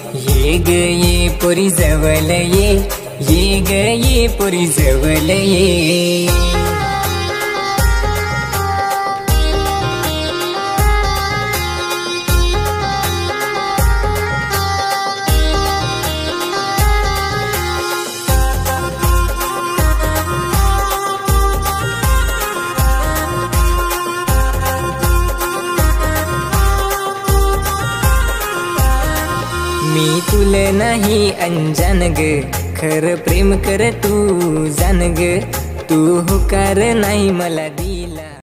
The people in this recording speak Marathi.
ये ग ये पोरी जवळ ये ग ये पोरी जवळ ये। मी तुले नाही अंजान ग, खर प्रेम कर तू जान ग, तू होकार नाही मला दी।